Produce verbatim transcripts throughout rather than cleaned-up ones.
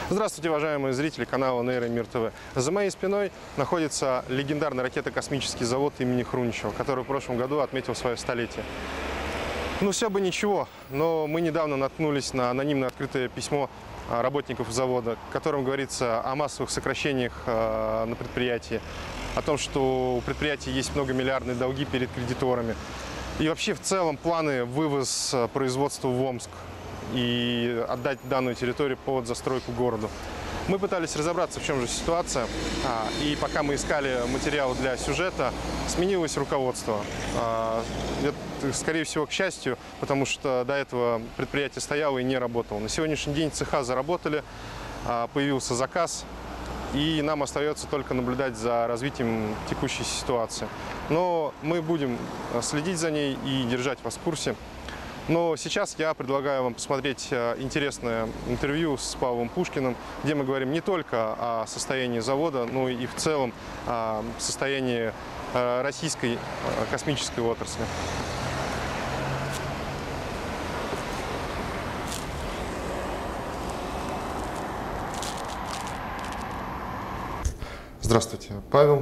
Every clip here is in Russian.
Здравствуйте, уважаемые зрители канала Нейромир ТВ. За моей спиной находится легендарный ракетно-космический завод имени Хруничева, который в прошлом году отметил свое столетие. Ну, все бы ничего, но мы недавно наткнулись на анонимное открытое письмо работников завода, в котором говорится о массовых сокращениях на предприятии, о том, что у предприятия есть многомиллиардные долги перед кредиторами. И вообще в целом планы вывоз производства в Омск и отдать данную территорию под застройку городу. Мы пытались разобраться, в чем же ситуация, и пока мы искали материал для сюжета, сменилось руководство. Это, скорее всего, к счастью, потому что до этого предприятие стояло и не работало. На сегодняшний день цеха заработали, появился заказ, и нам остается только наблюдать за развитием текущей ситуации. Но мы будем следить за ней и держать вас в курсе. Но сейчас я предлагаю вам посмотреть интересное интервью с Павлом Пушкиным, где мы говорим не только о состоянии завода, но и в целом о состоянии российской космической отрасли. Здравствуйте, Павел.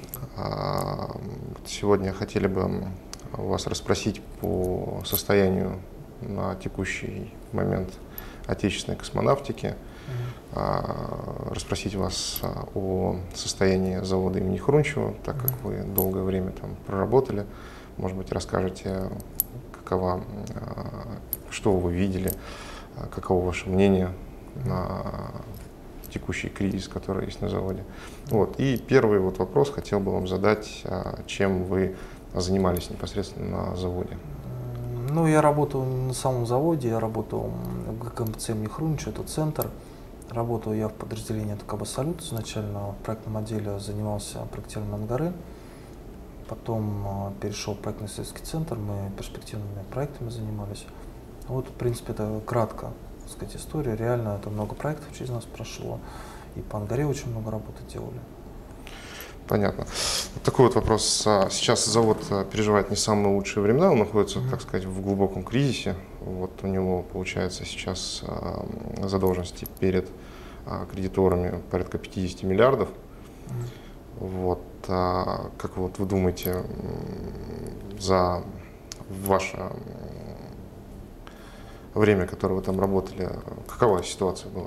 Сегодня хотели бы вас расспросить по состоянию на текущий момент отечественной космонавтики, mm-hmm. расспросить вас о состоянии завода имени Хруничева, так как mm-hmm. вы долгое время там проработали. Может быть, расскажете, какова, что вы видели, каково ваше мнение на текущий кризис, который есть на заводе. Вот. И первый вот вопрос хотел бы вам задать, чем вы занимались непосредственно на заводе? Ну, я работал на самом заводе, я работал в ГКМЦ имени Хруничева, это центр. Работал я в подразделении ТКБ «Салют». Изначально в проектном отделе занимался проектированием ангары. Потом перешел в проектно-исследовательский центр, мы перспективными проектами занимались. Вот, в принципе, это кратко, так сказать, история. Реально, это много проектов через нас прошло. И по ангаре очень много работы делали. Понятно. Вот такой вот вопрос. Сейчас завод переживает не самые лучшие времена, он находится, mm-hmm. так сказать, в глубоком кризисе. Вот у него, получается, сейчас задолженности перед кредиторами порядка пятидесяти миллиардов. Mm-hmm. Вот. Как вот вы думаете, за ваше время, которое вы там работали, какова ситуация была?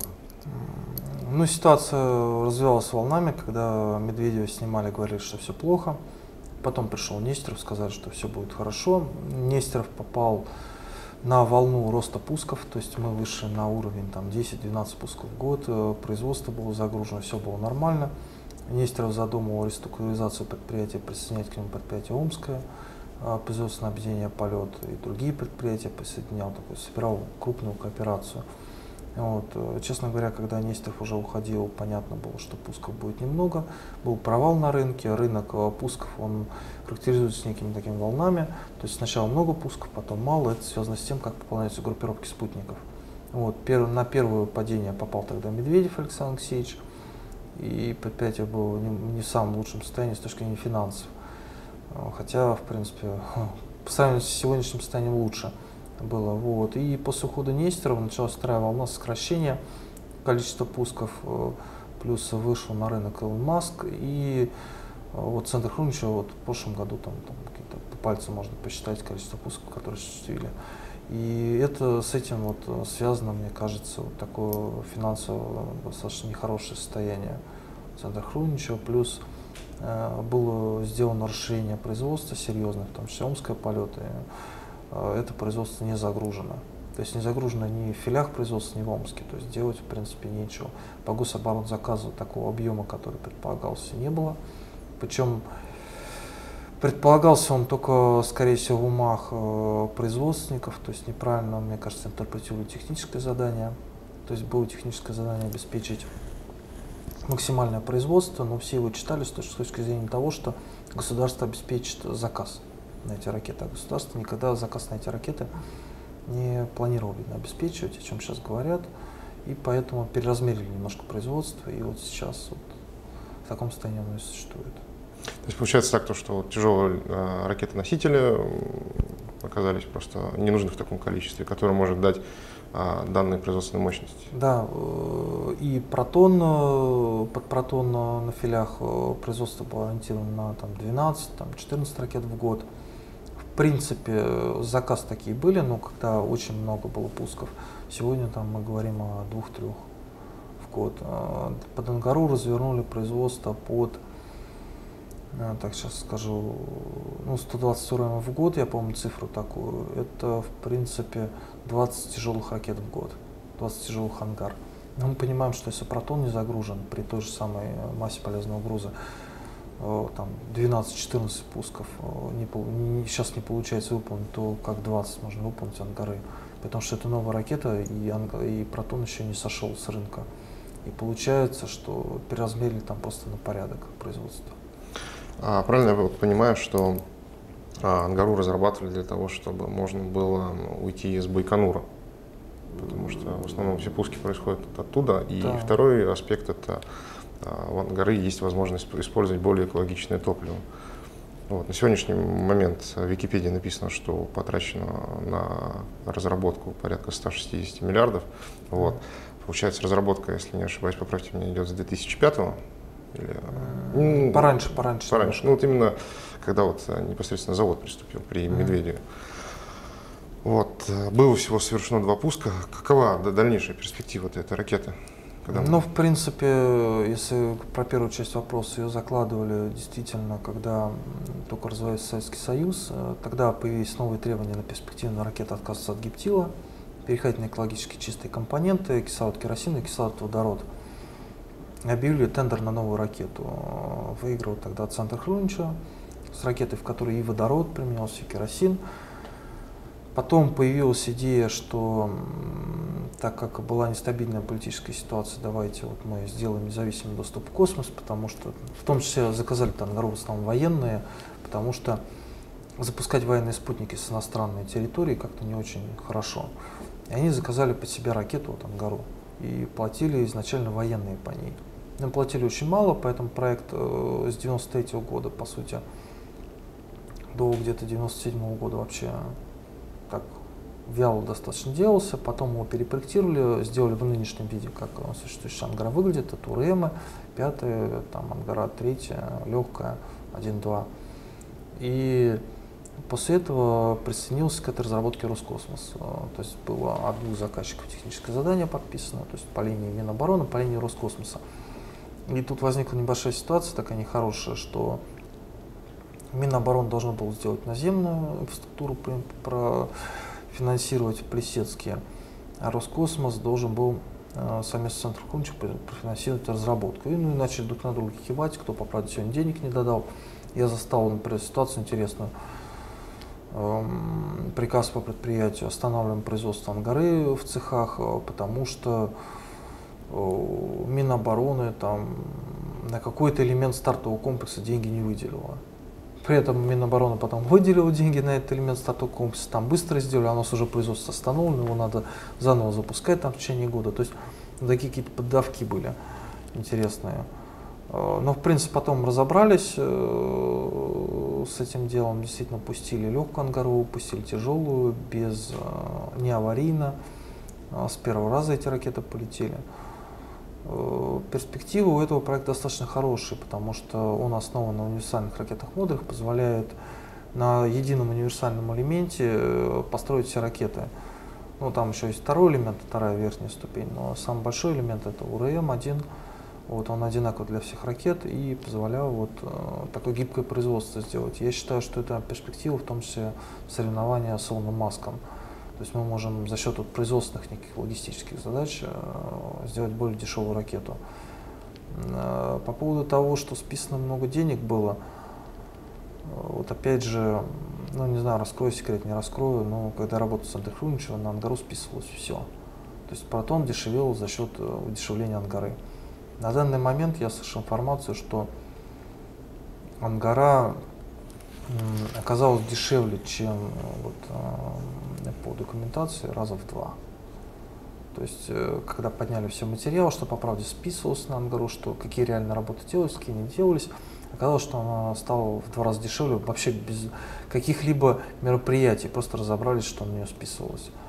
Ну, ситуация развивалась волнами, когда Медведева снимали, говорили, что все плохо. Потом пришел Нестеров, сказали, что все будет хорошо. Нестеров попал на волну роста пусков, то есть мы вышли на уровень десять-двенадцать пусков в год, производство было загружено, все было нормально. Нестеров задумал реструктуризацию предприятия, присоединять к нему предприятие Омское, производственное объединение «Полет» и другие предприятия присоединял, такой, собирал крупную кооперацию. Вот. Честно говоря, когда Нестеров уже уходил, понятно было, что пусков будет немного. Был провал на рынке, рынок пусков он характеризуется некими такими волнами. То есть сначала много пусков, потом мало. Это связано с тем, как пополняются группировки спутников. Вот. Перв, на первое падение попал тогда Медведев Александр Алексеевич. И предприятие было не, не в самом лучшем состоянии с точки зрения финансов. Хотя, в принципе, по сравнению с сегодняшним состоянием лучше было. Вот. И после ухода Нестерова началась вторая волна сокращения количества пусков, плюс вышел на рынок Илон Маск, и вот центр Хруничева вот в прошлом году там, там по пальцам можно посчитать количество пусков, которые осуществили. И это с этим вот связано, мне кажется, вот такое финансово достаточно нехорошее состояние центра Хруничева, плюс э, было сделано расширение производства серьезное, в том числе Омское полеты. Это производство не загружено. То есть не загружено ни в филиях производства, ни в Омске. То есть делать, в принципе, нечего. По гособоронзаказу такого объема, который предполагался, не было. Причем предполагался он только, скорее всего, в умах производственников. То есть неправильно, мне кажется, интерпретировали техническое задание. То есть было техническое задание обеспечить максимальное производство, но все его читали с точки зрения того, что государство обеспечит заказ на эти ракеты, а государство никогда заказ на эти ракеты не планировало обеспечивать, о чем сейчас говорят, и поэтому переразмерили немножко производство, и вот сейчас вот в таком состоянии оно и существует. То есть получается так, то, что тяжелые э, ракеты-носители оказались просто не нужны в таком количестве, которое может дать а, данные производственной мощности. Да, И протон, э, под протон на, на филях э, производство было ориентировано на там, двенадцать-четырнадцать ракет в год. В принципе, э, заказ такие были, но когда очень много было пусков, сегодня там мы говорим о двух-трех в год. Э, под Ангару развернули производство под, э, так сейчас скажу, ну, сто двадцать РМ в год, я помню цифру такую. Это, в принципе, двадцать тяжелых ракет в год, двадцать тяжелых ангар. Но мы понимаем, что если протон не загружен при той же самой массе полезного груза, там двенадцать-четырнадцать пусков не, не, сейчас не получается выполнить, то как двадцать можно выполнить ангары. Потому что это новая ракета, и, ангар, и протон еще не сошел с рынка. И получается, что переразмерили там просто на порядок производства. А, правильно я вот понимаю, что а, Ангару разрабатывали для того, чтобы можно было уйти из Байконура? Потому что в основном все пуски происходят оттуда. И да. Второй аспект — это а, в Ангары есть возможность использовать более экологичное топливо. Вот. На сегодняшний момент в Википедии написано, что потрачено на разработку порядка ста шестидесяти миллиардов. Вот. Получается, разработка, если не ошибаюсь, поправьте меня, идет с две тысячи пятого? Или, ну, пораньше, пораньше. Пораньше. Ну вот именно когда вот непосредственно завод приступил при Медведеве. Вот. Было всего совершено два пуска. Какова дальнейшая перспектива этой ракеты? Когда ну, в принципе, если про первую часть вопроса, ее закладывали действительно, когда только развивался Советский Союз, тогда появились новые требования на перспективную ракету отказаться от гептила, переходить на экологически чистые компоненты, кислород керосин и кислород водород. Объявили тендер на новую ракету. Выиграл тогда Центр Хруничева с ракетой, в которой и водород применялся, и керосин. Потом появилась идея, что так как была нестабильная политическая ситуация, давайте вот мы сделаем независимый доступ в космос, потому что в том числе заказали там Ангару в основном военные, потому что запускать военные спутники с иностранной территории как-то не очень хорошо. И они заказали под себя ракету от Ангару и платили изначально военные по ней. Нам платили очень мало, поэтому проект э, с девяносто третьего года, по сути, до где-то девяносто седьмого года вообще так вяло достаточно делался. Потом его перепроектировали, сделали в нынешнем виде, как существующая Ангара выглядит. Это УРМы, пятая, там Ангара третья, легкая, один-два. И после этого присоединился к этой разработке Роскосмос. То есть было от двух заказчиков техническое задание подписано, то есть по линии Минобороны, по линии Роскосмоса. И тут возникла небольшая ситуация, такая нехорошая, что Минобороны должно было сделать наземную инфраструктуру, профинансировать в Плесецке, а Роскосмос должен был э, совместно с Центром Хруничева профинансировать разработку. И ну, начали друг на друга кивать, кто, по правде, сегодня денег не додал. Я застал, например, ситуацию интересную. Эм, приказ по предприятию: останавливаем производство Ангары в цехах, потому что э, Минобороны там на какой-то элемент стартового комплекса деньги не выделила. При этом Минобороны потом выделила деньги на этот элемент стартового комплекса, там быстро сделали, а у нас уже производство остановлено, его надо заново запускать там в течение года. То есть такие какие-то поддавки были интересные. Но в принципе потом разобрались с этим делом, действительно пустили легкую Ангару, пустили тяжелую, без, не аварийно. С первого раза эти ракеты полетели. Перспективы у этого проекта достаточно хорошие, потому что он основан на универсальных ракетах-модулях, позволяет на едином универсальном элементе построить все ракеты. Ну, там еще есть второй элемент, вторая верхняя ступень, но самый большой элемент — это УРМ один. Вот, он одинаковый для всех ракет и позволял вот такое гибкое производство сделать. Я считаю, что это перспектива, в том числе соревнования с Илоном Маском. То есть мы можем за счет вот производственных неких логистических задач э, сделать более дешевую ракету. Э, по поводу того, что списано много денег было, э, вот опять же, ну не знаю, раскрою секрет, не раскрою, но когда я работал с Центром Хруничева, на Ангару списывалось все. То есть протон дешевел за счет э, удешевления Ангары. На данный момент я слышал информацию, что Ангара э, оказалась дешевле, чем вот, э, по документации, раза в два. То есть, когда подняли все материалы, что по правде списывалось на Ангару, что какие реально работы делались, какие не делались, оказалось, что она стала в два раза дешевле, вообще без каких-либо мероприятий, просто разобрались, что на нее списывалось.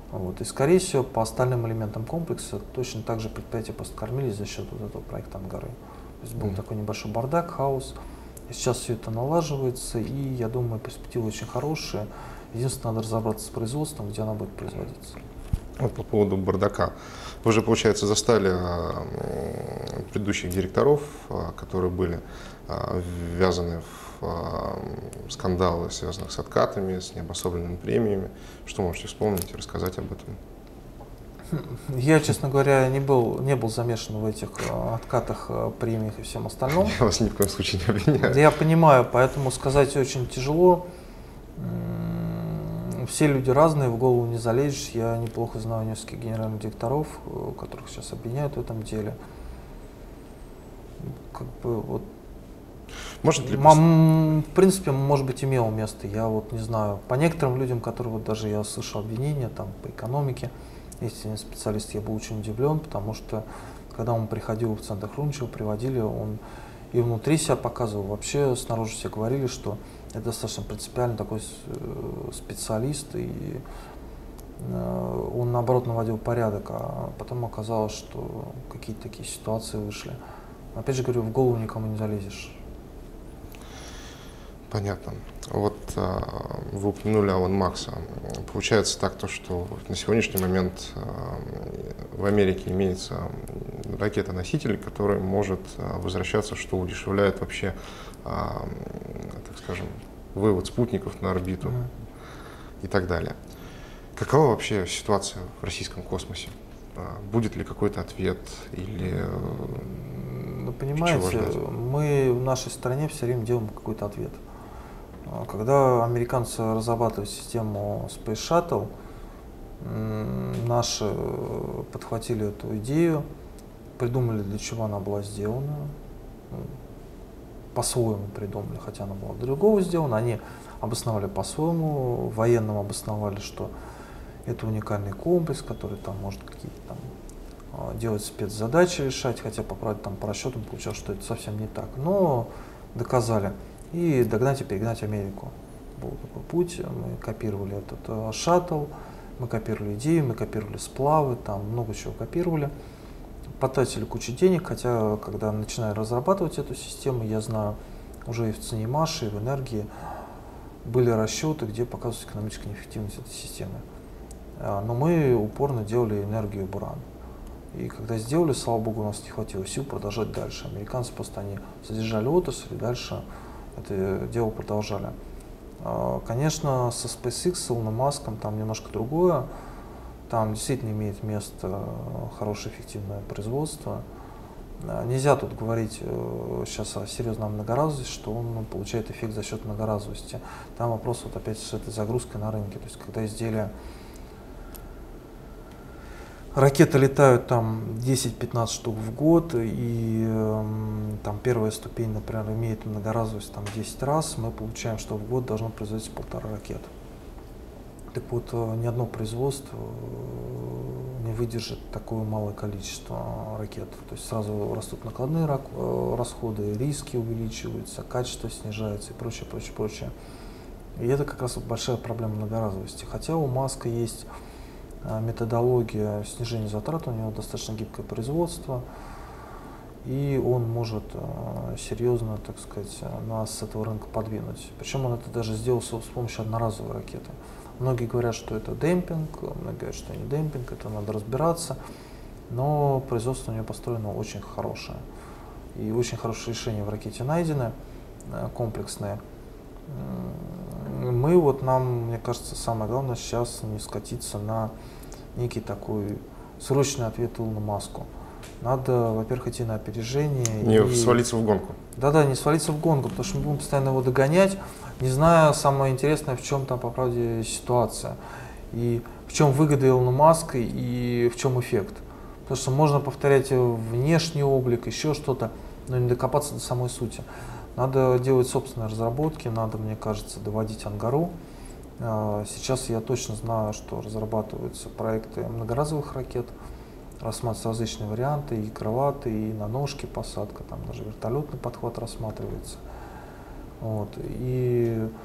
Вот. И, скорее всего, по остальным элементам комплекса точно так же предприятия просто кормились за счет вот этого проекта «Ангары». То есть был mm-hmm. такой небольшой бардак, хаос. И сейчас все это налаживается, и, я думаю, перспективы очень хорошие. Единственное, надо разобраться с производством, где она будет производиться. Вот по поводу бардака. Вы же, получается, застали предыдущих директоров, которые были ввязаны в скандалы, связанные с откатами, с необособленными премиями. Что можете вспомнить и рассказать об этом? Я, честно говоря, не был, не был замешан в этих откатах, премиях и всем остальном. Я вас ни в коем случае не обвиняю. Я понимаю, поэтому сказать очень тяжело. Все люди разные, в голову не залезешь. Я неплохо знаю нескольких генеральных директоров, которых сейчас обвиняют в этом деле. Как бы вот. Может ли Мам, в принципе, может быть, имело место. Я вот не знаю. По некоторым людям, которые вот даже я слышал обвинения там по экономике, если не специалист, я был очень удивлен, потому что когда он приходил в центр Хруничева, приводили, он и внутри себя показывал. Вообще снаружи все говорили, что это достаточно принципиальный такой специалист, и он наоборот наводил порядок, а потом оказалось, что какие-то такие ситуации вышли. Опять же говорю, в голову никому не залезешь. Понятно. Вот э, вы упомянули Алан Макса. Получается так, то, что на сегодняшний момент э, в Америке имеется ракета-носитель, который может э, возвращаться, что удешевляет вообще, э, так скажем, вывод спутников на орбиту mm-hmm. и так далее. Какова вообще ситуация в российском космосе? Э, будет ли какой-то ответ или э, ну, понимаете, мы в нашей стране все время делаем какой-то ответ. Когда американцы разрабатывали систему Space Shuttle, наши подхватили эту идею, придумали, для чего она была сделана, по-своему придумали, хотя она была для другого сделана, они обосновали по-своему, военным обосновали, что это уникальный комплекс, который там может какие-то там делать спецзадачи решать, хотя по правде там по расчетам получалось, что это совсем не так, но доказали. И догнать и перегнать Америку. Был такой путь. Мы копировали этот uh, шаттл, мы копировали идею, мы копировали сплавы, там много чего копировали. Потратили кучу денег, хотя когда начинали разрабатывать эту систему, я знаю, уже и в цене Маши, и в энергии были расчеты, где показывалась экономическая неэффективность этой системы. Uh, но мы упорно делали энергию буран. И когда сделали, слава богу, у нас не хватило сил продолжать дальше. Американцы просто они задержали отрасль и дальше это дело продолжали. Конечно, со SpaceX, с Илоном Маском там немножко другое. Там действительно имеет место хорошее эффективное производство. Нельзя тут говорить сейчас о серьезном многоразовости, что он получает эффект за счет многоразовости. Там вопрос вот опять с этой загрузкой на рынке. То есть когда изделия ракеты летают там десять-пятнадцать штук в год, и э, там первая ступень, например, имеет многоразовость там десять раз, мы получаем, что в год должно производиться полтора ракет. Так вот, ни одно производство не выдержит такое малое количество ракет. То есть сразу растут накладные расходы, риски увеличиваются, качество снижается и прочее, прочее, прочее. И это как раз вот большая проблема многоразовости. Хотя у Маска есть методология снижения затрат, у него достаточно гибкое производство, и он может серьезно, так сказать, нас с этого рынка подвинуть. Причем он это даже сделал с помощью одноразовой ракеты. Многие говорят, что это демпинг, многие говорят, что не демпинг, это надо разбираться, но производство у него построено очень хорошее. И очень хорошее решение в ракете найдено, комплексное. Мы вот, нам, мне кажется, самое главное сейчас не скатиться на некий такой срочный ответ Илону Маску. Надо, во-первых, идти на опережение. Не и... свалиться в гонку. Да-да, не свалиться в гонку, потому что мы будем постоянно его догонять, не зная самое интересное, в чем там, по правде, ситуация. И в чем выгода Илона Маска и в чем эффект. Потому что можно повторять внешний облик, еще что-то, но не докопаться до самой сути. Надо делать собственные разработки, надо, мне кажется, доводить Ангару. Сейчас я точно знаю, что разрабатываются проекты многоразовых ракет, рассматриваются различные варианты, и крылатые, и на ножке посадка, там даже вертолетный подхват рассматривается. Вот. И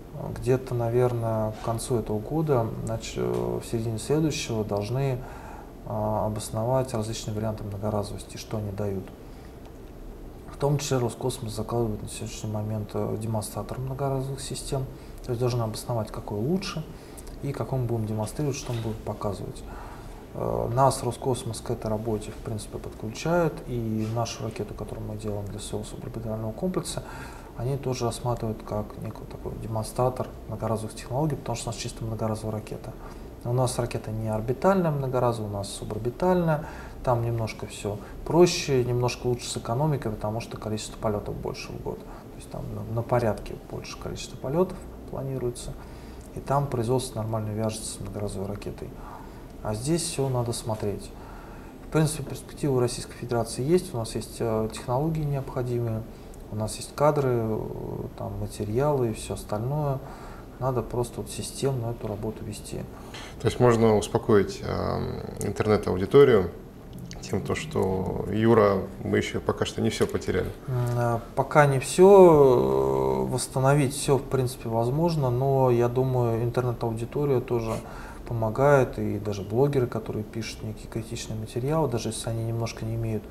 Где-то, наверное, к концу этого года, значит, в середине следующего должны а, обосновать различные варианты многоразовости, что они дают. В том числе Роскосмос закладывает на сегодняшний момент демонстратор многоразовых систем, то есть должны обосновать, какой лучше и какой мы будем демонстрировать, что он будет показывать. Нас Роскосмос к этой работе, в принципе, подключает, и нашу ракету, которую мы делаем для своего суборбитального комплекса, они тоже рассматривают как некий такой демонстратор многоразовых технологий, потому что у нас чисто многоразовая ракета. У нас ракета не орбитальная многоразовая, у нас суборбитальная, там немножко все проще, немножко лучше с экономикой, потому что количество полетов больше в год. То есть там на, на порядке больше количество полетов планируется, и там производство нормально вяжется с многоразовой ракетой. А здесь все надо смотреть. В принципе, перспективы у Российской Федерации есть, у нас есть э, технологии необходимые, у нас есть кадры, э, там, материалы и все остальное. Надо просто вот системно эту работу вести. То есть можно успокоить э, интернет-аудиторию тем, то, что Юра, мы еще пока что не все потеряли. Э, пока не все, восстановить все в принципе возможно, но я думаю, интернет-аудитория тоже помогает, и даже блогеры, которые пишут некие критичные материалы, даже если они немножко не имеют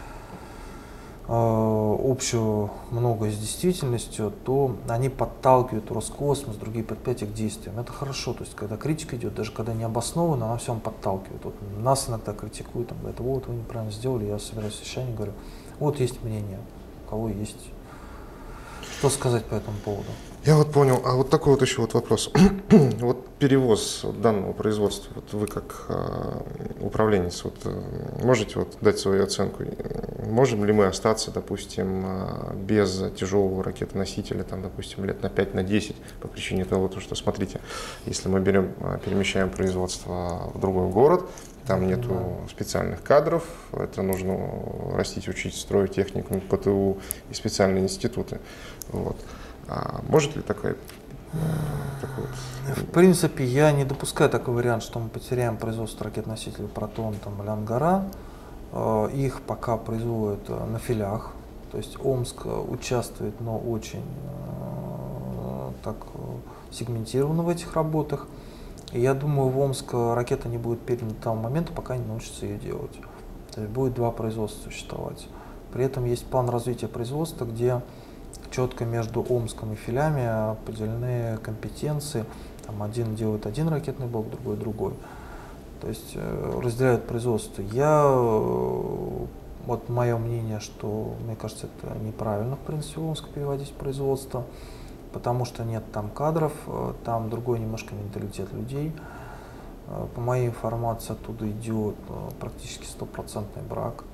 э, общего много с действительностью, то они подталкивают Роскосмос, другие предприятия к действиям. Это хорошо, то есть когда критика идет, даже когда не обоснованно, она всем подталкивает. Вот нас иногда критикуют, там, говорят, вот вы неправильно сделали, я собираю совещание, говорю, вот есть мнение, у кого есть. Что сказать по этому поводу? Я вот понял. А вот такой вот еще вот вопрос. Вот перевоз данного производства, вот вы как э, управленец, вот, э, можете вот дать свою оценку? Можем ли мы остаться, допустим, э, без тяжелого ракетоносителя, там, допустим, лет на пять, на десять, по причине того, что, смотрите, если мы берем, э, перемещаем производство в другой город, там нету специальных кадров, это нужно растить, учить, строить техникум, ПТУ и специальные институты. Вот. А может ли такой, такой вот... В принципе, я не допускаю такой вариант, что мы потеряем производство ракет-носителей «Протон» там, или «Ангара». Их пока производят на филях, то есть Омск участвует, но очень так сегментированно в этих работах. И я думаю, в Омск ракета не будет передана до того момента, пока не научатся ее делать. То есть будет два производства существовать. При этом есть план развития производства, где четко между Омском и филями определены компетенции. Там один делает один ракетный блок, другой другой. То есть э, разделяют производство. Я, э, вот мое мнение, что, мне кажется, это неправильно, в принципе, в Омск переводить производство, потому что нет там кадров, э, там другой немножко менталитет людей. Э, по моей информации, оттуда идет э, практически стопроцентный брак.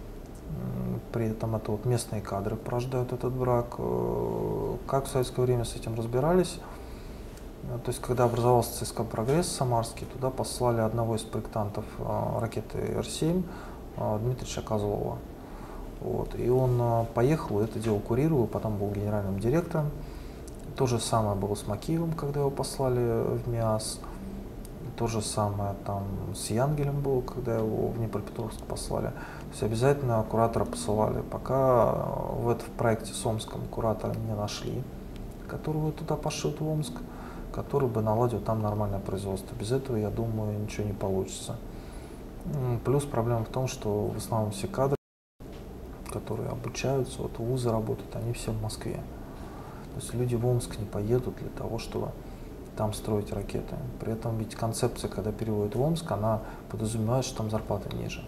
При этом это вот местные кадры порождают этот брак. Как в советское время с этим разбирались? То есть, когда образовался ЦСКА «Прогресс» самарский, туда послали одного из проектантов ракеты Р семь, Дмитрия Козлова. Вот. И он поехал, это дело курировал, потом был генеральным директором. То же самое было с Макеевым, когда его послали в МИАС. То же самое там с Янгелем было, когда его в Днепропетровск послали. То есть обязательно куратора посылали. Пока в этом проекте с Омском куратора не нашли, которого туда пошлют в Омск, который бы наладил там нормальное производство. Без этого, я думаю, ничего не получится. Плюс проблема в том, что в основном все кадры, которые обучаются, вот вузы работают, они все в Москве. То есть люди в Омск не поедут для того, чтобы там строить ракеты. При этом ведь концепция, когда переводят в Омск, она подразумевает, что там зарплата ниже.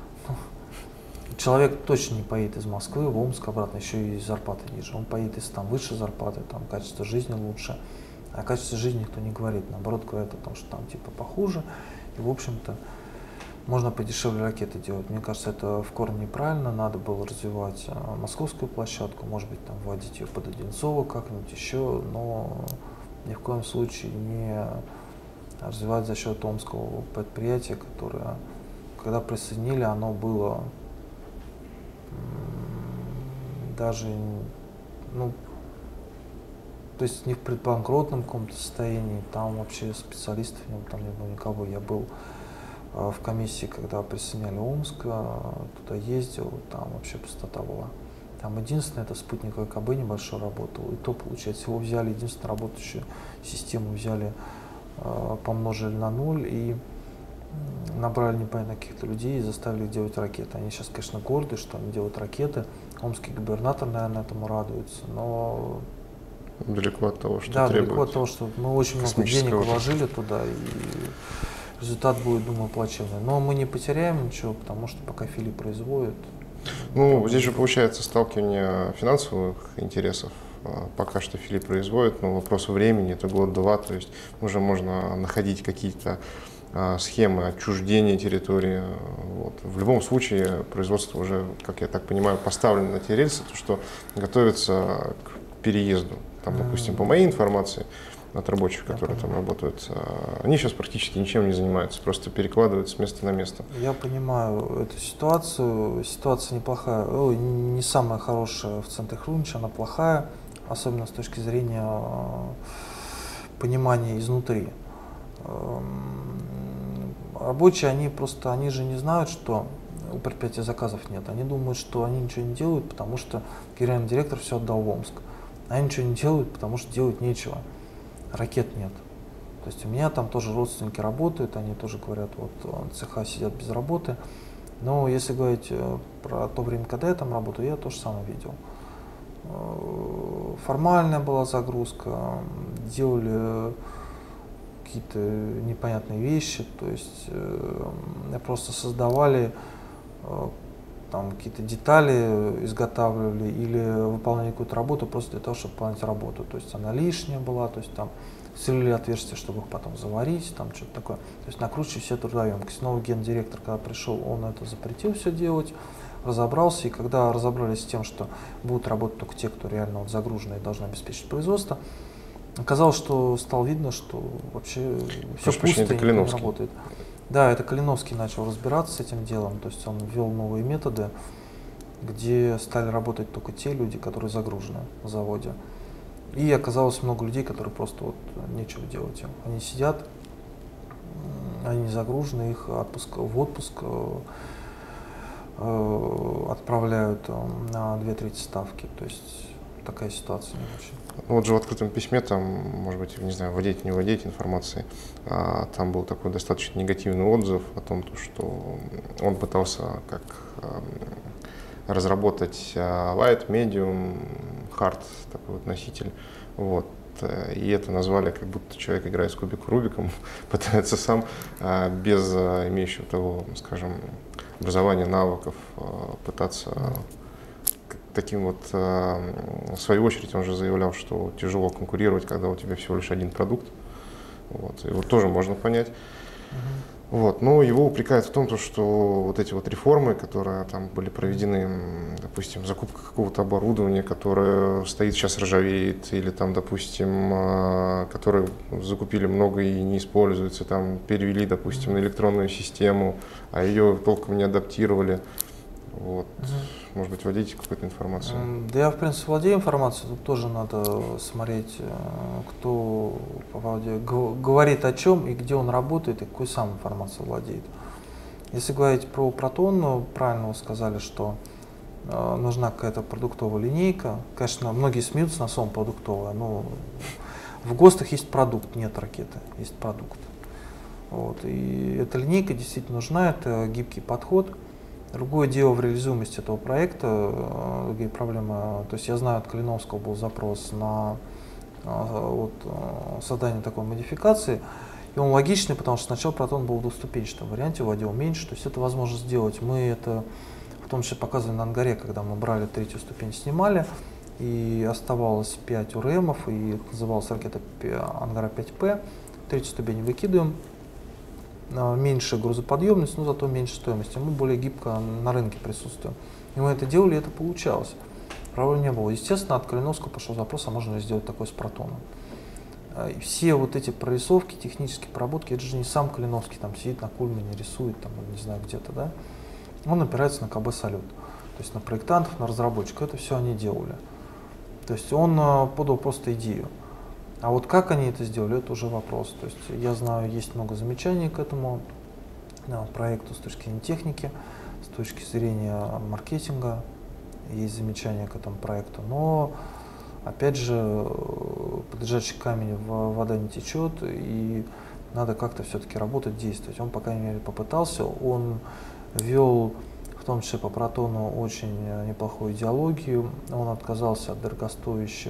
Человек точно не поедет из Москвы в Омск обратно, еще и зарплата ниже. Он поедет, если там выше зарплаты, там качество жизни лучше. А о качестве жизни никто не говорит. Наоборот, говорят о том, что там типа похуже. И, в общем-то, можно подешевле ракеты делать. Мне кажется, это в корне неправильно. Надо было развивать а, московскую площадку, может быть, там вводить ее под Одинцово как-нибудь еще, но ни в коем случае не развивать за счет омского предприятия, которое, когда присоединили, оно было даже, ну, то есть не в предбанкротном каком-то состоянии, там вообще специалистов не было, там не было никого. Я был э, в комиссии, когда присоединяли Омск, э, туда ездил, там вообще пустота была. Там единственное, это спутник ВКБ небольшой работал, и то, получается, его взяли, единственную работающую систему взяли, э, помножили на ноль и набрали непонятно каких-то людей и заставили их делать ракеты. Они сейчас, конечно, горды, что они делают ракеты. Омский губернатор, наверное, этому радуется, но далеко от того, что да, требует. далеко от того, что мы очень много денег вложили туда, и результат будет, думаю, плачевный. Но мы не потеряем ничего, потому что пока Филипп производит. Ну, здесь же получается сталкивание финансовых интересов. Пока что Филипп производит, но вопрос времени, это год-два, то есть уже можно находить какие-то а, схемы отчуждения территории. Вот. В любом случае производство уже, как я так понимаю, поставлено на те рельсы, то, что готовится к переезду. Там, допустим, по моей информации от рабочих, которые там работают, они сейчас практически ничем не занимаются, просто перекладывают с места на место. Я понимаю эту ситуацию. Ситуация неплохая, ой, не самая хорошая в центре Хрунича, она плохая, особенно с точки зрения понимания изнутри. Рабочие, они просто, они же не знают, что у предприятия заказов нет. Они думают, что они ничего не делают, потому что генеральный директор все отдал в Омск. Они ничего не делают, потому что делать нечего. Ракет нет. То есть у меня там тоже родственники работают, они тоже говорят, вот цеха сидят без работы. Но если говорить про то время, когда я там работаю, я то же самое видел. Формальная была загрузка, делали какие-то непонятные вещи, то есть просто создавали там какие-то детали, изготавливали или выполняли какую-то работу просто для того, чтобы выполнять работу. То есть она лишняя была, то есть там сверлили отверстия, чтобы их потом заварить, там что-то такое. То есть накручивали все трудоемкость. Новый гендиректор, когда пришел, он это запретил все делать, разобрался, и когда разобрались с тем, что будут работать только те, кто реально вот загружены и должны обеспечить производство, оказалось, что стало видно, что вообще все пусто и не работает. Да, это Калиновский начал разбираться с этим делом, то есть он ввел новые методы, где стали работать только те люди, которые загружены на заводе. И оказалось много людей, которые просто вот нечего делать им. Они сидят, они не загружены, их отпуск, в отпуск э, отправляют э, на две трети ставки. То есть такая ситуация не очень. Вот же в открытом письме, там, может быть, не знаю, владеть, не владеть информацией, а, там был такой достаточно негативный отзыв о том, что он пытался как а, разработать а, light, medium, hard, такой вот носитель, вот, и это назвали, как будто человек играет с кубиком Рубиком, пытается сам, а, без а, имеющего того, скажем, образования, навыков, а, пытаться таким вот, в свою очередь, он же заявлял, что тяжело конкурировать, когда у тебя всего лишь один продукт. Вот, его тоже можно понять. Uh-huh. Вот, но его упрекают в том, что вот эти вот реформы, которые там были проведены, допустим, закупка какого-то оборудования, которое стоит сейчас ржавеет, или там, допустим, которые закупили много и не используется, там перевели, допустим, на электронную систему, а ее толком не адаптировали. Вот. Uh-huh. Может быть, владеете какой-то информацией? Да я, в принципе, владею информацией. Тут тоже надо смотреть, кто говорит о чем и где он работает, и какой сам информацией владеет. Если говорить про Протон, правильно вы сказали, что э, нужна какая-то продуктовая линейка. Конечно, многие смеются на словом продуктовая, но в ГОСТах есть продукт, нет ракеты, есть продукт. Вот. И эта линейка действительно нужна, это гибкий подход. Другое дело в реализуемости этого проекта, другие проблемы. То есть я знаю, от Калиновского был запрос на вот, создание такой модификации, и он логичный, потому что сначала Протон был в двухступенчатом варианте, владел меньше, то есть это возможно сделать. Мы это в том числе показывали на Ангаре, когда мы брали третью ступень, снимали, и оставалось пять УРМов, и называлась ракета Ангара пять П, третью ступень выкидываем. Меньше грузоподъемность, но зато меньше стоимости. Мы более гибко на рынке присутствуем. И мы это делали, и это получалось. Проблем не было. Естественно, от Калиновского пошел запрос, а можно ли сделать такое с Протоном. И все вот эти прорисовки, технические проработки, это же не сам Калиновский там сидит на Кульмане, рисует, там, не знаю, где-то, да. Он опирается на КБ «Салют», то есть на проектантов, на разработчиков. Это все они делали. То есть он подал просто идею. А вот как они это сделали, это уже вопрос. То есть я знаю, есть много замечаний к этому да, проекту с точки зрения техники, с точки зрения маркетинга. есть замечания к этому проекту. Но, опять же, под лежачий камень вода не течет, и надо как-то все-таки работать, действовать. Он, по крайней мере, попытался. Он вел, в том числе по Протону, очень неплохую идеологию. Он отказался от дорогостоящих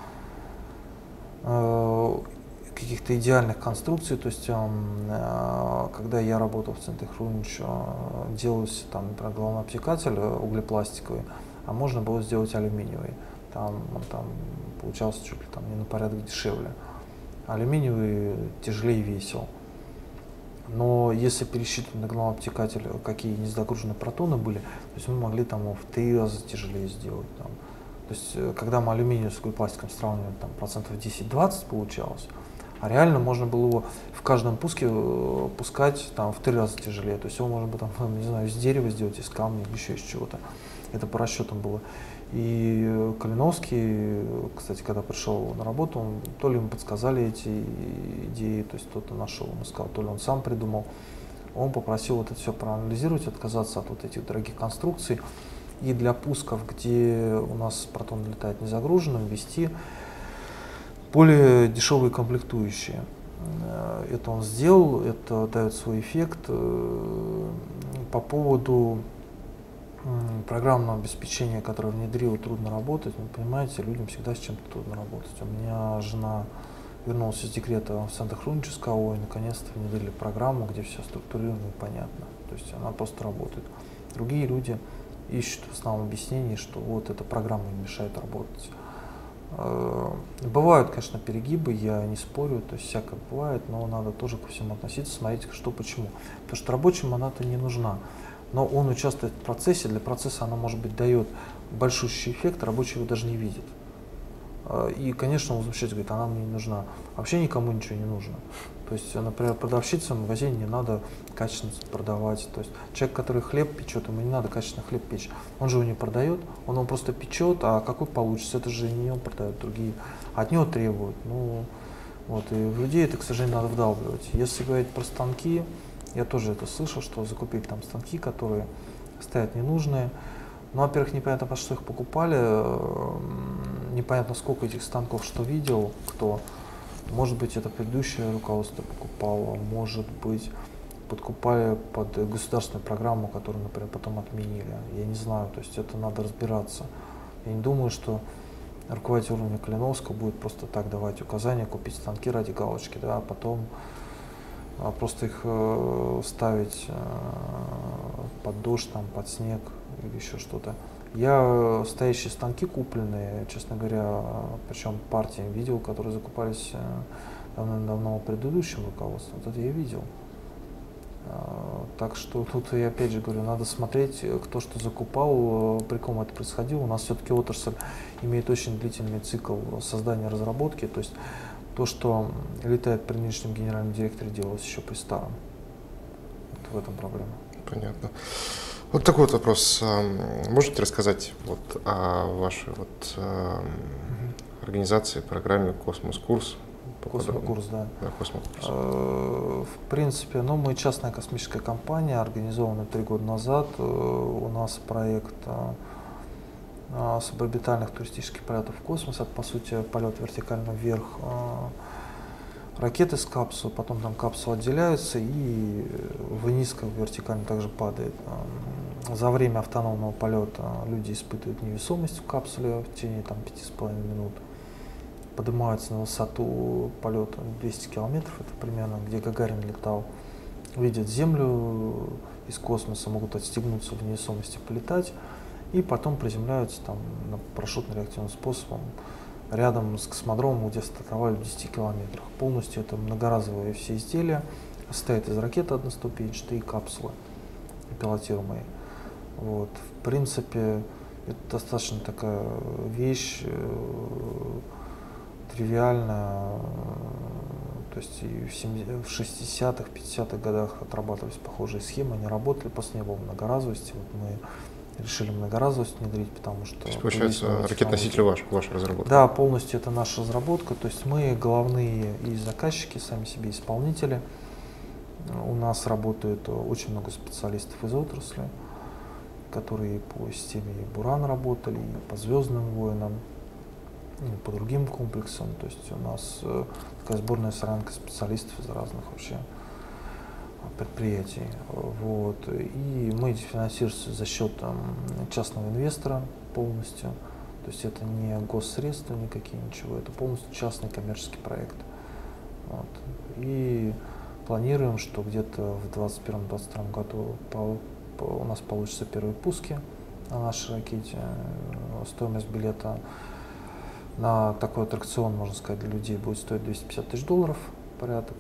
э, каких-то идеальных конструкций. То есть, э, когда я работал в центре Хрунич, э, делался там, например, головнообтекатель углепластиковый, а можно было сделать алюминиевый. Там, он там получался чуть ли там не на порядок дешевле. Алюминиевый тяжелее весил. Но если пересчитывать на головнообтекатель, какие незагруженные протоны были, то есть мы могли там его в три раза тяжелее сделать. Там. То есть когда мы алюминиевый с углепластиком сравнивали, там процентов десять-двадцать получалось, а реально можно было его в каждом пуске пускать там, в три раза тяжелее. То есть его можно было там, не знаю, из дерева сделать, из камня, еще из чего-то. Это по расчетам было. И Калиновский, кстати, когда пришел на работу, он, то ли ему подсказали эти идеи, то есть кто-то нашел, он сказал, то ли он сам придумал. Он попросил вот это все проанализировать, отказаться от вот этих дорогих конструкций и для пусков, где у нас протон летает незагруженным, ввести более дешевые комплектующие. Это он сделал, это дает свой эффект. По поводу программного обеспечения, которое внедрил, трудно работать. Вы понимаете, людям всегда с чем-то трудно работать. У меня жена вернулась из декрета в центр Хрунич СКО, и наконец-то внедрили программу, где все структурировано и понятно. То есть она просто работает. Другие люди ищут в основном объяснение, что вот эта программа им мешает работать. Бывают, конечно, перегибы, я не спорю, то есть всякое бывает, но надо тоже ко всему относиться, смотреть, что почему. Потому что рабочим она-то не нужна. Но он участвует в процессе, для процесса она, может быть, дает большущий эффект, рабочий его даже не видит. И, конечно, он возмущается, говорит, она мне не нужна. Вообще никому ничего не нужно. То есть, например, продавщице в магазине не надо качественно продавать. То есть человек, который хлеб печет, ему не надо качественно хлеб печь. Он же его не продает, он его просто печет, а какой получится, это же не он продает, другие. От него требуют. Ну, вот, и в людей это, к сожалению, надо вдалбливать. Если говорить про станки, я тоже это слышал, что закупили там станки, которые стоят ненужные. Ну, во-первых, непонятно, по что их покупали, непонятно, сколько этих станков, что видел, кто. Может быть, это предыдущее руководство покупало, может быть, подкупали под государственную программу, которую, например, потом отменили. Я не знаю, то есть это надо разбираться. Я не думаю, что руководитель уровня Калиновского будет просто так давать указания, купить станки ради галочки, да, а потом а просто их э, ставить э, под дождь, там, под снег или еще что-то. Я стоящие станки купленные, честно говоря, причем партии видел, которые закупались э, давно-давно предыдущим руководством, вот это я видел. Э, так что тут я опять же говорю, надо смотреть, кто что закупал, при ком это происходило. У нас все-таки отрасль имеет очень длительный цикл создания разработки, то есть то, что летает при нынешнем генеральном директоре, делалось еще при старом. Вот в этом проблема. Понятно. Вот такой вот вопрос. Можете рассказать вот о вашей вот, э, угу. организации, программе «Космос-курс»? «Космокурс», да. Да, «Космокурс». В принципе, ну, мы частная космическая компания, организованная три года назад. У нас проект суборбитальных туристических полетов в космос, это по сути полет вертикально вверх ракеты с капсулы, потом там капсула отделяется и вниз как вертикально также падает. За время автономного полета люди испытывают невесомость в капсуле в течение там, пяти с половиной минут, поднимаются на высоту полета двести километров, это примерно где Гагарин летал, видят Землю из космоса, могут отстегнуться в невесомости, полетать. И потом приземляются там на парашютно-реактивным способом рядом с космодромом, где стартовали в десяти километрах. Полностью это многоразовые все изделия, состоят из ракеты одноступенчатой и капсулы пилотируемой. Вот. В принципе, это достаточно такая вещь э, тривиальная. То есть и в шестидесятых, пятидесятых годах отрабатывались похожие схемы, они работали, просто не было многоразовости. Вот мы решили многоразовость внедрить, потому что... То есть, получается, ракет-носитель ваш, ваша разработка? Да, полностью это наша разработка. То есть мы главные и заказчики, сами себе исполнители. У нас работает очень много специалистов из отрасли. которые по системе Буран работали, и по Звездным войнам, и по другим комплексам. То есть у нас э, такая сборная солянка специалистов из разных вообще предприятий. Вот. И мы финансируемся за счет там, частного инвестора полностью. То есть это не госсредства никакие, ничего, это полностью частный коммерческий проект. Вот. И планируем, что где-то в двадцать первом — двадцать втором году по, по, у нас получатся первые пуски на нашей ракете. Стоимость билета на такой аттракцион, можно сказать, для людей будет стоить двести пятьдесят тысяч долларов порядок.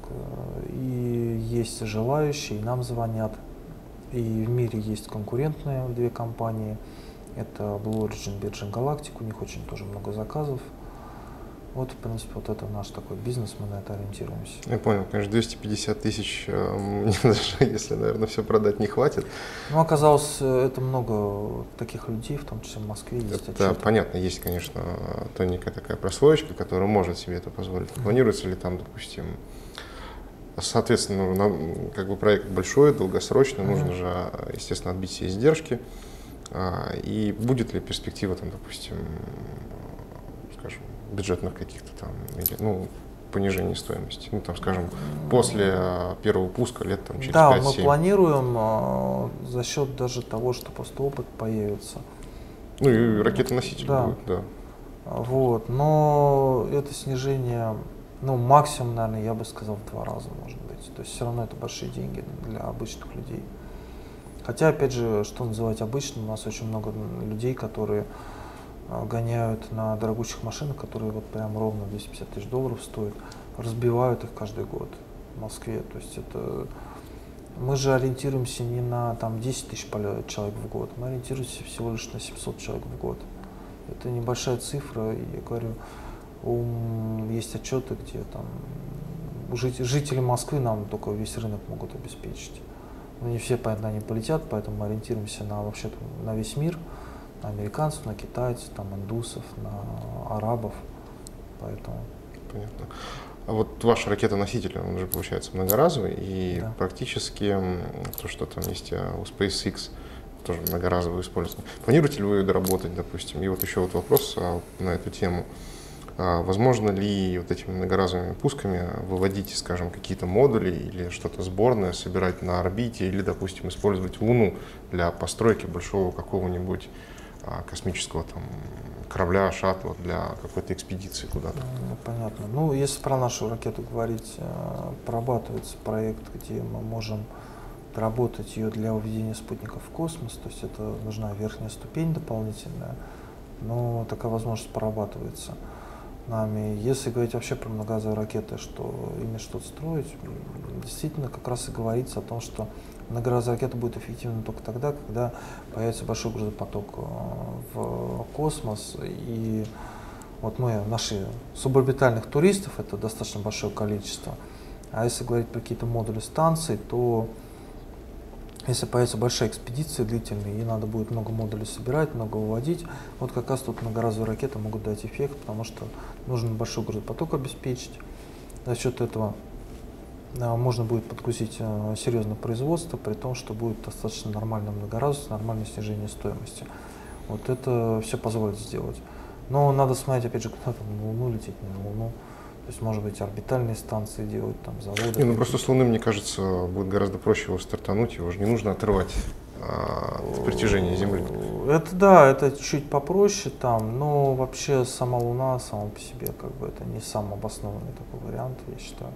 И есть желающие, и нам звонят. И в мире есть конкурентные две компании. Это Blue Origin, Virgin Galactic, у них очень тоже много заказов. Вот, в принципе, вот это наш такой бизнес, мы на это ориентируемся. Я понял, конечно, двести пятьдесят тысяч, мне даже, если, наверное, все продать, не хватит. Ну, оказалось, это много таких людей, в том числе в Москве есть. Это отчеты. понятно, есть, конечно, тоненькая такая прослоечка, которая может себе это позволить. Планируется ли там, допустим, соответственно, нам, как бы проект большой, долгосрочный, mm-hmm. нужно же, естественно, отбить все издержки. И будет ли перспектива, там, допустим, скажем, бюджетных каких-то там, ну, понижения стоимости, ну, там, скажем, после первого пуска лет там через да, пять-семь. мы планируем а, за счет даже того, что просто опыт появится. Ну и ракетоноситель да. будет, да. Вот, но это снижение, ну, максимум, наверное, я бы сказал, в два раза, может быть. То есть все равно это большие деньги для обычных людей. Хотя, опять же, что называть обычным, у нас очень много людей, которые гоняют на дорогущих машинах, которые вот прям ровно двести пятьдесят тысяч долларов стоят, разбивают их каждый год в Москве. То есть это мы же ориентируемся не на там десять тысяч человек в год, мы ориентируемся всего лишь на семьсот человек в год. Это небольшая цифра, и я говорю, у, есть отчеты, где там жители Москвы нам только весь рынок могут обеспечить. Но не все, понятно, они полетят, поэтому мы ориентируемся на вообще на весь мир. На американцев, на китайцев, там, индусов, на арабов, поэтому. Понятно. А вот ваш ракетоноситель, он уже получается многоразовый, и да. практически то, что там есть у SpaceX, тоже многоразовое использование. Планируете ли вы доработать, допустим? И вот еще вот вопрос на эту тему. Возможно ли вот этими многоразовыми пусками выводить, скажем, какие-то модули или что-то сборное, собирать на орбите, или, допустим, использовать Луну для постройки большого какого-нибудь космического там корабля, шаттла для какой-то экспедиции куда-то? Ну, понятно. Ну, если про нашу ракету говорить, прорабатывается проект, где мы можем доработать ее для выведения спутников в космос, то есть это нужна верхняя ступень дополнительная, но такая возможность прорабатывается нами. Если говорить вообще про многоразовые ракеты, что ими что-то строить, действительно как раз и говорится о том, что многоразовая ракета будет эффективна только тогда, когда появится большой грузопоток в космос. И вот мы, наши суборбитальных туристов, это достаточно большое количество. А если говорить про какие-то модули станций, то если появится большая экспедиция длительная, и надо будет много модулей собирать, много выводить, вот как раз тут многоразовые ракеты могут дать эффект, потому что нужно большой грузопоток обеспечить. За счет этого можно будет подгрузить серьезное производство, при том, что будет достаточно нормальная многоразовость, нормальное снижение стоимости. Вот это все позволит сделать. Но надо смотреть, опять же, куда там на Луну лететь, не на Луну. То есть, может быть, орбитальные станции делать, там, заводы. Не, ну просто с Луны, мне кажется, будет гораздо проще его стартануть, его же не нужно отрывать а, от притяжения Земли. Это да, это чуть попроще там, но вообще сама Луна сама по себе, как бы, это не самый обоснованный такой вариант, я считаю.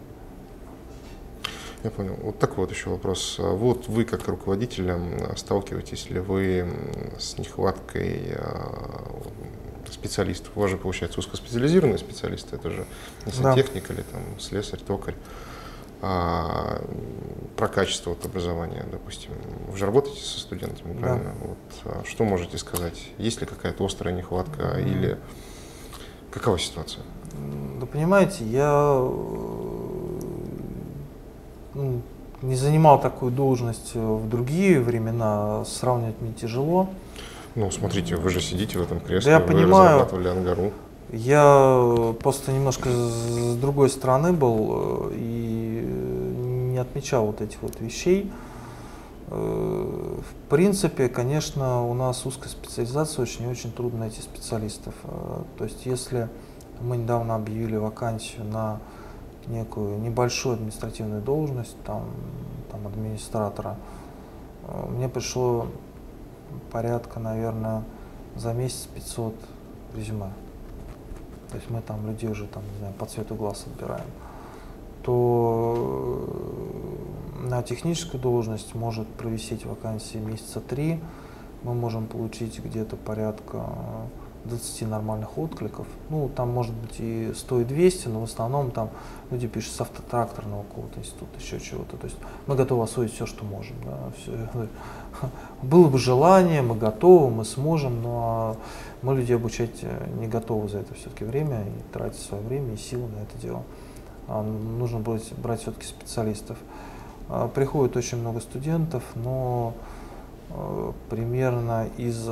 Я понял. Вот такой вот еще вопрос. Вот вы, как руководитель, сталкиваетесь ли вы с нехваткой специалистов? У вас же, получается, узкоспециализированные специалисты, это же не сантехник, да, или там слесарь, токарь. А, про качество вот образования, допустим. Вы же работаете со студентами, правильно? Да. Вот, а что можете сказать? Есть ли какая-то острая нехватка, mm-hmm. или какова ситуация? Да, понимаете, я ну, не занимал такую должность в другие времена, сравнивать мне тяжело. Ну, смотрите, вы же сидите в этом кресле, да, я вы понимаю, разрабатывали Ангару. Я просто немножко с другой стороны был и не отмечал вот этих вот вещей. В принципе, конечно, у нас узкая специализация, очень и очень трудно найти специалистов. То есть, если мы недавно объявили вакансию на некую небольшую административную должность, там, там администратора, мне пришло порядка, наверное, за месяц пятьсот резюме. То есть мы там людей уже там, не знаю, по цвету глаз отбираем. То на техническую должность может провисеть вакансии месяца три. Мы можем получить где-то порядка двадцати нормальных откликов. Ну, там может быть и сто, и двести, но в основном там люди пишут с автотракторного какого-то института, еще чего-то. То есть мы готовы освоить все, что можем. Да, все. Было бы желание, мы готовы, мы сможем, но мы людей обучать не готовы за это все-таки время и тратить свое время и силы на это дело. А нужно брать, брать все-таки специалистов. А приходит очень много студентов, но э, примерно из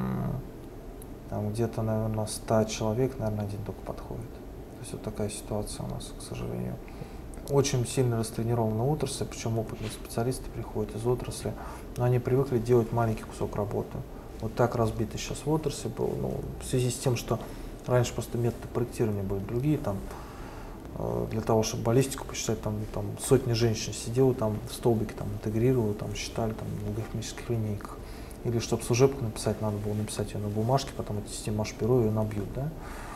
где-то, наверное, ста человек, наверное, один только подходит. То есть вот такая ситуация у нас, к сожалению. Очень сильно растренирована отрасль, причем опытные специалисты приходят из отрасли, но они привыкли делать маленький кусок работы. Вот так разбито сейчас в отрасли было, ну, в связи с тем, что раньше просто методы проектирования были другие, там, для того, чтобы баллистику посчитать, там, там сотни женщин сидело там в столбике, там, интегрировало, там, считали там, в логарифмических линейках. Или чтобы служебку написать, надо было написать ее на бумажке, потом отнести машперу, ее набьют, да?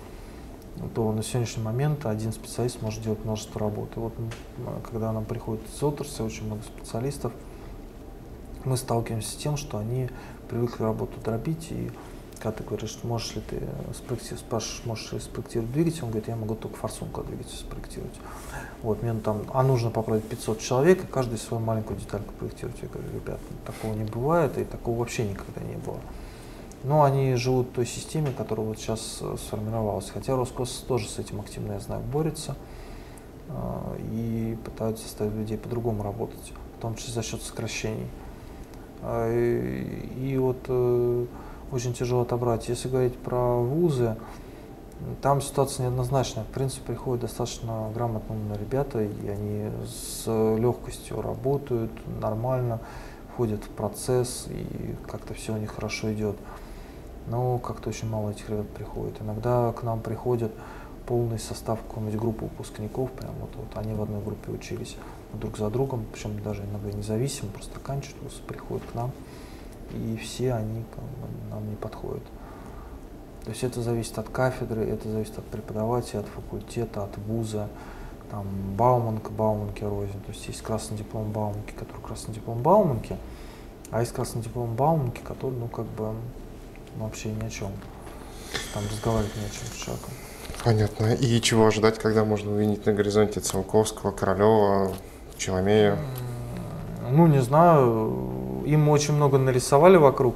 То на сегодняшний момент один специалист может делать множество работы. Вот когда нам приходит из отрасли очень много специалистов, мы сталкиваемся с тем, что они привыкли работу дробить, и когда ты говоришь, можешь ли ты спроектировать, спрашиваешь, можешь ли спроектировать двигатель, он говорит, я могу только форсунку двигателя спроектировать. Вот, мне там, а нужно поправить пятьсот человек, и каждый свою маленькую детальку проектирует. Я говорю, ребят, такого не бывает, и такого вообще никогда не было. Но они живут в той системе, которая вот сейчас сформировалась. Хотя Роскосмос тоже с этим активно, я знаю, борется э, и пытаются заставить людей по-другому работать, в том числе за счет сокращений. Э, и, и вот э, очень тяжело отобрать. Если говорить про вузы, там ситуация неоднозначная. В принципе, приходят достаточно грамотно умные ребята, и они с легкостью работают, нормально, входят в процесс, и как-то все у них хорошо идет. Но как-то очень мало этих ребят приходит. Иногда к нам приходят полный состав какой-нибудь группы выпускников, прям вот, вот они в одной группе учились друг за другом, причем даже иногда независимо, просто заканчивают вуз, приходят к нам, и все они как бы, нам не подходят. То есть это зависит от кафедры, это зависит от преподавателя, от факультета, от вуза. Там Бауманка, Бауманки рознь. То есть есть красный диплом Бауманки, который красный диплом Бауманки, а есть красный диплом Бауманки, который, ну, как бы, вообще ни о чем. Там разговаривать не о чем с человеком. Понятно. И чего ожидать, когда можно увидеть на горизонте Циолковского, Королева, Челомея? Ну, не знаю. Им очень много нарисовали вокруг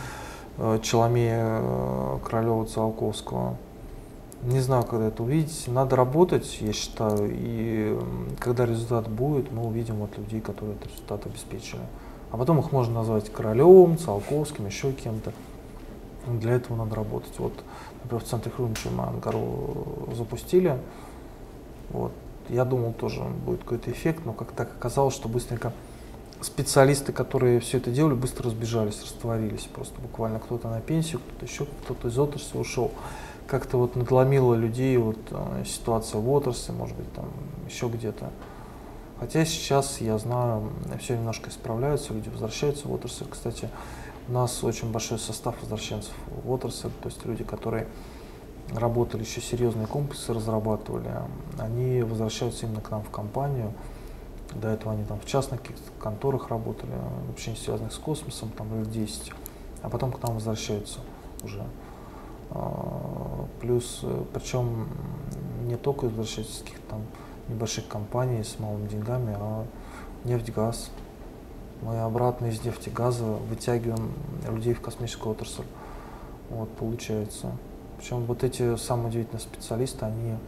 Челомея, Королева, Циолковского. Не знаю, когда это увидеть. Надо работать, я считаю. И когда результат будет, мы увидим от людей, которые этот результат обеспечили. А потом их можно назвать Королевым, Циолковским, еще кем-то. Для этого надо работать. Вот, например, в центре Хруничева мы Ангару запустили. Вот. Я думал, тоже будет какой-то эффект, но как так оказалось, что быстренько специалисты, которые все это делали, быстро разбежались, растворились. Просто буквально кто-то на пенсию, кто-то еще, кто-то из отрасли ушел. Как-то вот надломило людей вот, ситуация в отрасли, может быть, там еще где-то. Хотя сейчас, я знаю, все немножко исправляются, люди возвращаются в отрасль. Кстати, у нас очень большой состав возвращенцев в отрасль, то есть люди, которые работали, еще серьезные комплексы разрабатывали, они возвращаются именно к нам в компанию. До этого они там в частных конторах работали, вообще не связанных с космосом, там лет десять, а потом к нам возвращаются уже. Плюс, причем не только возвращаются из каких-то там небольших компаний с малыми деньгами, а нефть-газ. Мы обратно из нефтегаза вытягиваем людей в космическую отрасль. Вот, получается. Причем вот эти самые удивительные специалисты, они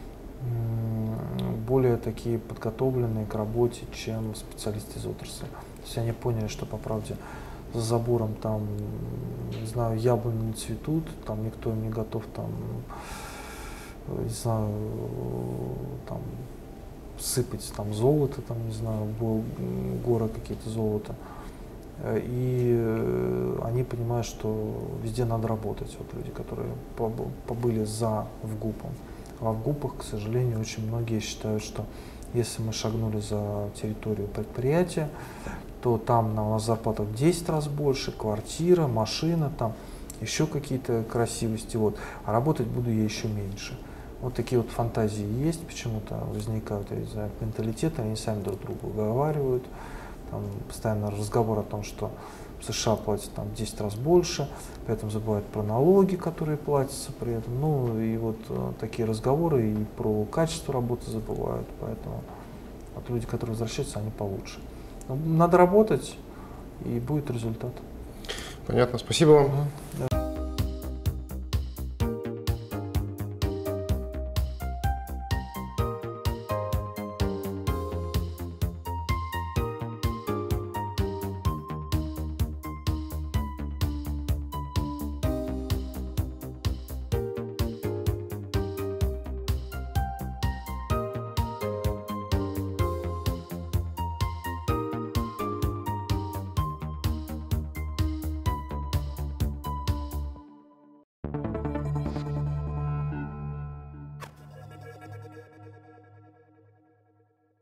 более такие подготовленные к работе, чем специалисты из отрасли. То есть они поняли, что по правде за забором там, не знаю, яблони не цветут, там никто им не готов там, не знаю, там сыпать там золото, там, не знаю, горы какие-то золота. и они понимают, что везде надо работать. Вот люди, которые побыли за ВГУПом. А в ГУПах, к сожалению, очень многие считают, что если мы шагнули за территорию предприятия, то там на, у нас зарплата в десять раз больше, квартира, машина, там еще какие-то красивости, вот, а работать буду я еще меньше. Вот такие вот фантазии есть, почему-то возникают, я не знаю, менталитет, они сами друг другу уговаривают, там постоянно разговор о том, что в США платят там десять раз больше, при этом забывают про налоги, которые платятся при этом, ну и вот э, такие разговоры и про качество работы забывают, поэтому вот люди, которые возвращаются, они получше. Но надо работать, и будет результат. Понятно, спасибо вам. Да.